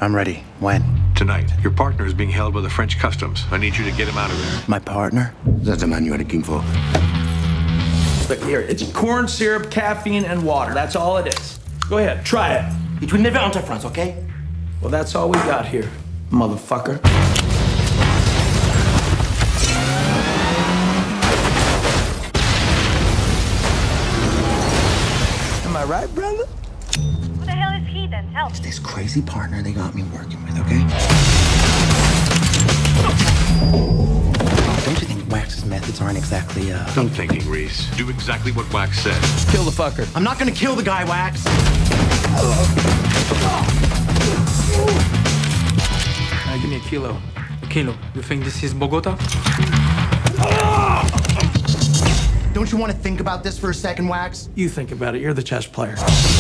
I'm ready. When? Tonight. Your partner is being held by the French customs. I need you to get him out of there. My partner? That's the man you are looking for. Look here, it's corn syrup, caffeine, and water. That's all it is. Go ahead, try it. It will never enter France, okay? Well, that's all we got here, motherfucker. Am I right, brother? Who the hell is he then? Tell me. This crazy partner they got me working with, okay? Don't you think Wax's methods aren't exactly, Stop thinking, Reese. Do exactly what Wax said. Kill the fucker. I'm not gonna kill the guy, Wax! Give me a kilo. A kilo. You think this is Bogota? Don't you want to think about this for a second, Wax? You think about it, you're the chess player.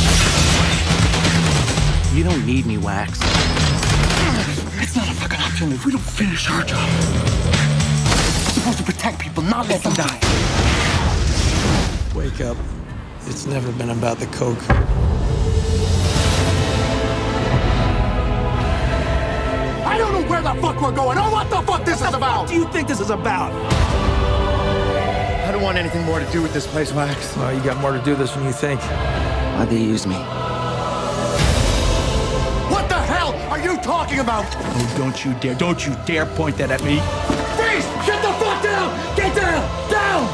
You don't need me, Wax. It's not a fucking option if we don't finish our job. We're supposed to protect people, not let them die. Wake up. It's never been about the coke. I don't know where the fuck we're going or what the fuck this is about! What do you think this is about? I don't want anything more to do with this place, Wax. Well, you got more to do this than you think. Why'd they use me? What the hell are you talking about? Oh, don't you dare point that at me. Freeze! Get the fuck down! Get down! Down!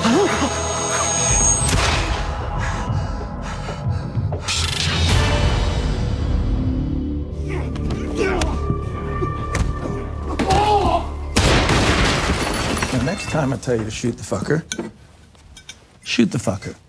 The next time I tell you to shoot the fucker, shoot the fucker.